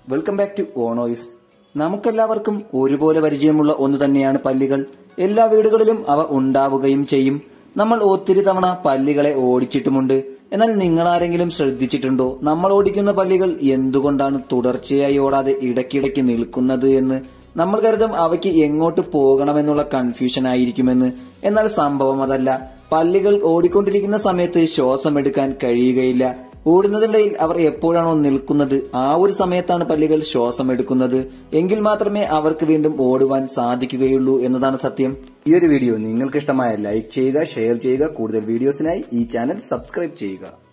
Welcome back to ഓണോയ്സ്. നമുക്കെല്ലാവർക്കും ഒരുപോലെ പരിചയമുള്ള ഒന്ന് തന്നെയാണ് പല്ലികൾ. എല്ലാ വീടുകളിലും അവ ഉണ്ടാവുകയും ചെയ്യും. നമ്മൾ ഒത്തിരി തവണ പല്ലികളെ ഓടിച്ചിട്ടുമുണ്ട്. എന്നാൽ നിങ്ങളാരെങ്കിലും ശ്രദ്ധിച്ചിട്ടുണ്ടോ, നമ്മൾ ഓടിക്കുന്ന പല്ലികൾ എന്തുകൊണ്ടാണ് തുടർച്ചയായി ഓടാതെ ഇടയ്ക്കിടയ്ക്ക് നിൽക്കുന്നത് എന്ന്? നമ്മൾ കരുതും അവയ്ക്ക് എങ്ങോട്ട് പോകണമെന്നുള്ള കൺഫ്യൂഷൻ ആയിരിക്കുമെന്ന്. എന്നാൽ സംഭവം അതല്ല. പല്ലികൾ ഓടിക്കൊണ്ടിരിക്കുന്ന സമയത്ത് ശ്വാസമെടുക്കാൻ കഴിയുകയില്ല. ഓടുന്നതിനിടയിൽ അവർ എപ്പോഴാണോ നിൽക്കുന്നത് ആ ഒരു സമയത്താണ് പല്ലികൾ ശ്വാസം എടുക്കുന്നത്. എങ്കിൽ മാത്രമേ അവർക്ക് വീണ്ടും ഓടുവാൻ സാധിക്കുകയുള്ളൂ എന്നതാണ് സത്യം. ഈ ഒരു വീഡിയോ നിങ്ങൾക്ക് ഇഷ്ടമായ ലൈക്ക് ചെയ്യുക, ഷെയർ ചെയ്യുക. കൂടുതൽ വീഡിയോസിനായി ഈ ചാനൽ സബ്സ്ക്രൈബ് ചെയ്യുക.